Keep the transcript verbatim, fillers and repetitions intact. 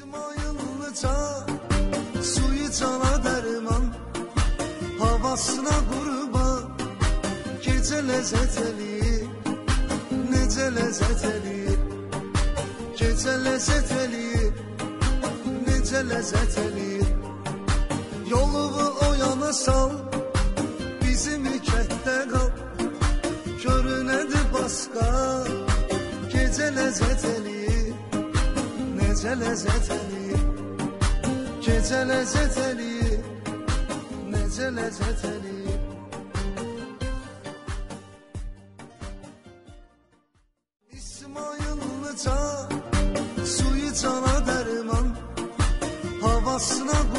İsmaillıca suyu cana dərman, havasına qurban, gecə ləzzət eləyir, necə ləzzət eləyir, gecə ləzzət eləyir, necə ləzzət eləyir. Yolumu o yana sal, bizim kətdə qal, görünədir başqa, gecə ləzzət eləyir, necə ləzzət eləyir, gecə ləzzət eləyir, necə ləzzət eləyir. İsmaillıca suyu cana dərman, havasına